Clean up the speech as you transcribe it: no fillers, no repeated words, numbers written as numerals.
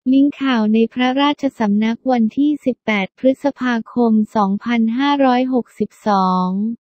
ลิงก์ข่าวในพระราชสำนักวันที่ 18 พฤษภาคม 2562